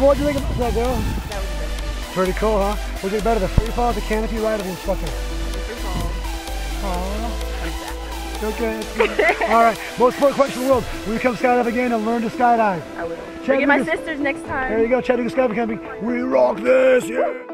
what'd you think about that, girl? That was good. Pretty cool, huh? Was it better, the free fall, the canopy ride, or the instructor? The free fall. Aww. Okay. All right. Most important question in the world. Will you come skydive again and learn to skydive? I will. Bring my sisters next time. There you go. Chattanooga Skydiving Camping. We rock this. Yeah.